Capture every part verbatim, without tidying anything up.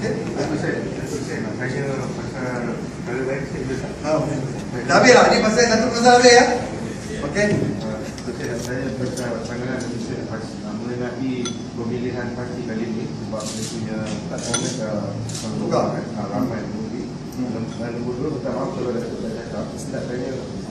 Okey. Aku saya, aku saya nak tanya pasal kalau lain saya boleh tak? Ha, dah habis lah. Ni pasal satu pasal habis ya. Okey. Aku saya nak tanya pasal pandangan dan saya lepas mengenai pemilihan parti kali ini sebab dia punya Tukar kan, ramai mengundi. Dan nombor dua, minta maaf kalau ada saya cakap. Saya nak tanya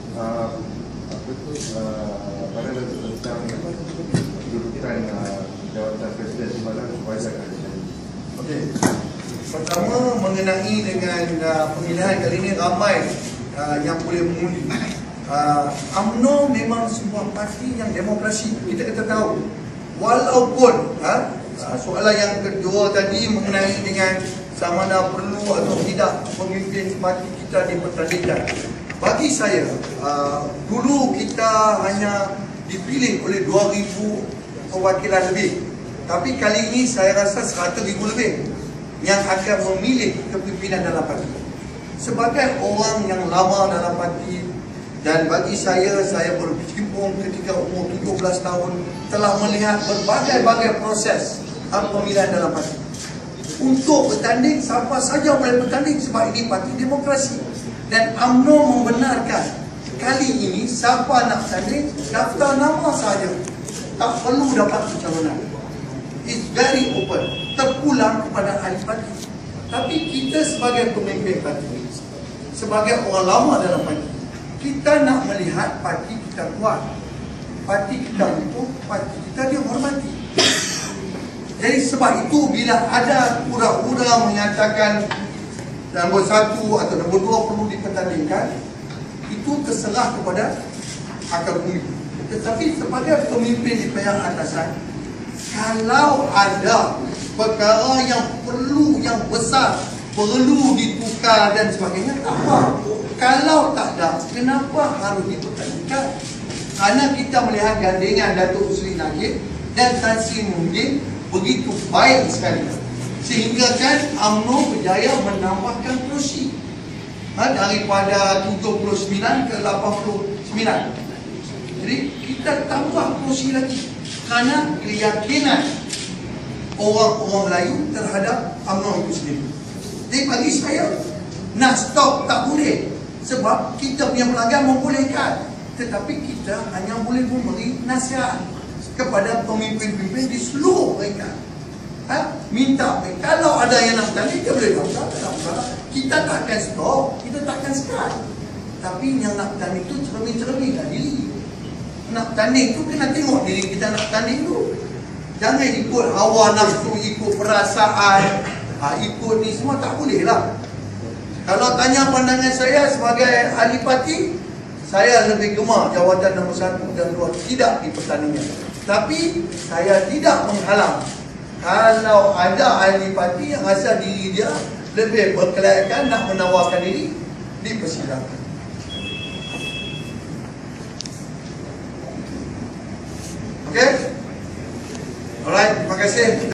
apa tu pandangan tentang kedudukan jawatan Presiden Timbalan supaya ada. Okey. Pertama mengenai dengan uh, pemilihan kali ini ramai uh, yang boleh mengundi. Uh, U M N O memang sebuah parti yang demokrasi. Kita kata tahu. Walaupun uh, soalan yang kedua tadi mengenai dengan sama ada perlu atau tidak pemimpin parti kita dipertandingkan. Bagi saya, uh, dulu kita hanya dipilih oleh dua ribu perwakilan lebih. Tapi kali ini saya rasa seratus ribu lebih yang akan memilih kepimpinan dalam parti. Sebagai orang yang lama dalam parti, dan bagi saya, saya berkecimpung ketika umur tujuh belas tahun, telah melihat berbagai-bagai proses pemilihan dalam parti. Untuk bertanding, siapa saja boleh bertanding sebab ini parti demokrasi. Dan U M N O membenarkan kali ini siapa nak tanding, daftar nama saja, tak perlu dapat pencalonan. It's very open, terpulang kepada ahli parti. Tapi kita sebagai pemimpin parti, sebagai orang lama dalam parti, kita nak melihat parti kita kuat, parti kita utuh, parti kita dihormati. Jadi sebab itu bila ada hura-hura menyatakan nombor satu atau nombor dua perlu dipertandingkan, itu terserah kepada akar bumi. Tetapi sebagai pemimpin di pihak atasan, kalau ada perkara yang perlu, yang besar, perlu ditukar dan sebagainya, tak apa. Kalau tak ada, kenapa harus dipertandingkan? Kerana kita melihat gandengan Datuk Seri Najib dan Tan Sri Muhyiddin begitu baik sekali, sehingga kan U M N O berjaya menambahkan kerusi ha, daripada tujuh puluh sembilan ke lapan puluh sembilan. Jadi kita tambah kerusi lagi kerana keyakinan orang-orang Melayu terhadap U M N O itu sendiri. Jadi bagi saya, nak stop tak boleh, sebab kita punya pelanggan membolehkan, tetapi kita hanya boleh memberi nasihat kepada pemimpin-pemimpin di seluruh mereka. Ha? Minta, kalau ada yang nak tanding, dia boleh daftar. Kita takkan stop, kita takkan sekat. Tapi yang nak tanding itu cermin-cerminlah diri. Nak tanding tu kena tengok diri kita nak tanding tu. Jangan ikut hawa nafsu, ikut perasaan, ha, ikut ni semua, tak boleh lah. Kalau tanya pandangan saya sebagai ahli parti, saya lebih gemar jawatan nombor satu dan dua tidak dipertandingkan. Tapi saya tidak menghalang kalau ada ahli parti yang rasa diri dia lebih berkelayakan nak menawarkan diri, dipersilakan. Okey? Alright, terima kasih.